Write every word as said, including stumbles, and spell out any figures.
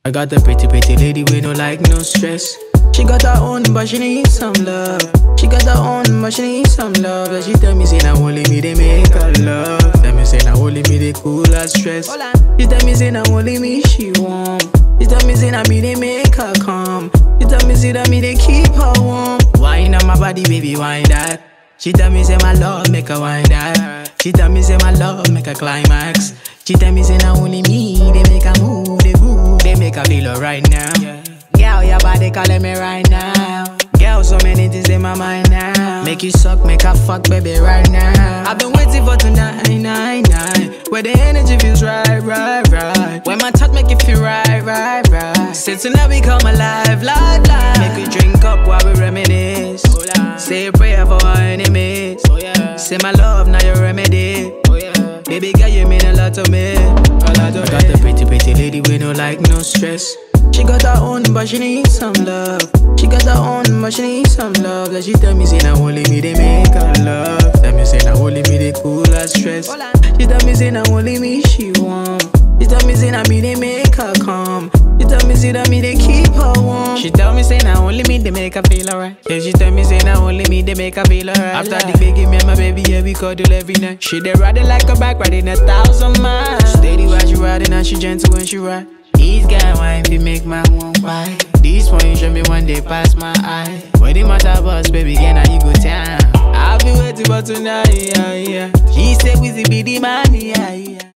I got a pretty, pretty lady with no like, no stress. She got her own, but she needs some love. She got her own, but she needs some love. And she tell me, say, now only me, they make her love. Tell me, say, now only me, they cool her stress. She tell me, say, now only me, she warm. She tell me, say, now me, they make her calm. She tell me, say, that me, they keep her warm. Wine on my body, baby, wine that. She tell me, say, my love, make her wine that. She tell me, say, my love, make her climax. She tell me, say, now only me, they make her move, they groove, they make her feel alright now. Girl, your body calling me right now. Girl, so many things in my mind now. Make you suck, make her fuck, baby, right now. I've been waiting for tonight, nine, nine. Where the energy feels right, right, right. When my touch make you feel right, right, right. Say tonight we come alive, live, live. Make we drink up while we reminisce. Say a prayer for our enemies. Say my love, now your remedy. Baby girl, you mean a lot to me. A lot to me. Got a pretty, pretty lady with no like, no stress. She got her own, but she needs some love. She got her own, but she needs some love. Like she tell me, say, now only me, they make her love. Tell me, say, now only me, they cool her stress. She tell me, say, now only me, she warm. She tell me, say, now me, they make her calm. She tell me, say, that me, they keep her warm. She tell me, say, now only me, they make her feel alright. Yeah, she tell me, say, now only me, they make her feel alright. After the big me and my baby, yeah, we cuddle every night. She they riding like a bike, riding a thousand miles. Steady while she riding, and she gentle when she ride. These guys wine fi make my one why. These points show me one day pass my eye. When the matter bus, baby, again now you go down. I'll be waiting for tonight, yeah, yeah. She said we be the man, yeah, yeah.